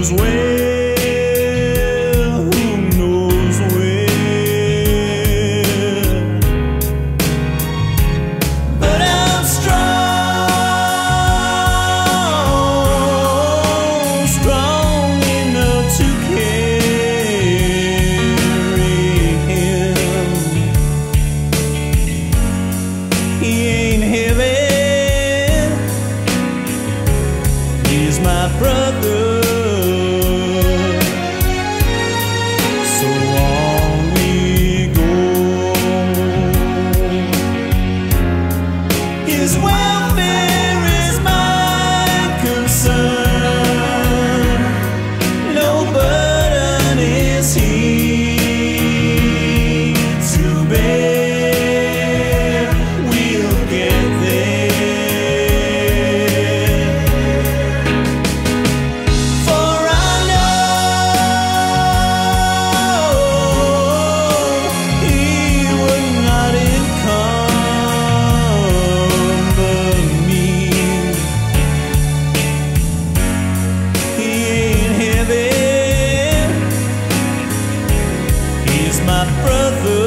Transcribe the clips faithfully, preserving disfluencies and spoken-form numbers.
knows where, who knows where. But I'm strong, strong enough to carry him. He ain't heavy, he's my brother. So on we go. His welfare is my concern. No burden is he to bear. We'll get there. For I know he would not encumber me. He ain't heavy, he's my brother.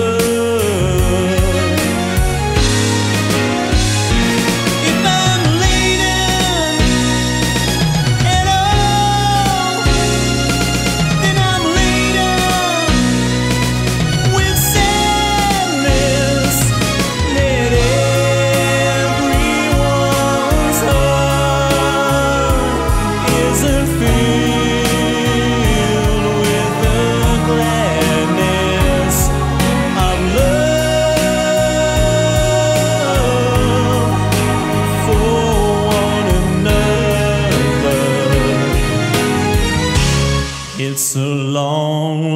If I'm leading at all, then I'm leading with sadness. Let everyone's heart isn't filled with the gladness of love for one another. It's a long